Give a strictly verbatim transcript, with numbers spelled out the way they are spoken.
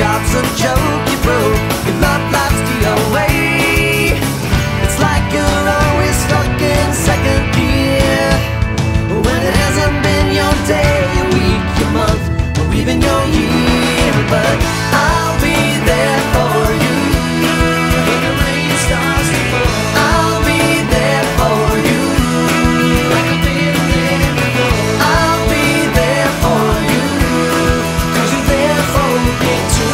job's a joke, you broke, your love life's the away. It's like you're always stuck in second gear, when it hasn't been your day, your week, your month, or even your year. But I'll be there for you when the rain starts to fall. I'll be there for you like I've been there before. I'll be there for you, 'cause you're there for me too.